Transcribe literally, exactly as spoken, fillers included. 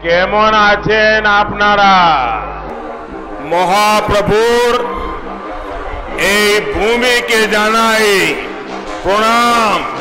কেমন আছেন আপনারা? মহাপ্রভুর এই ভূমিকে জানাই প্রণাম।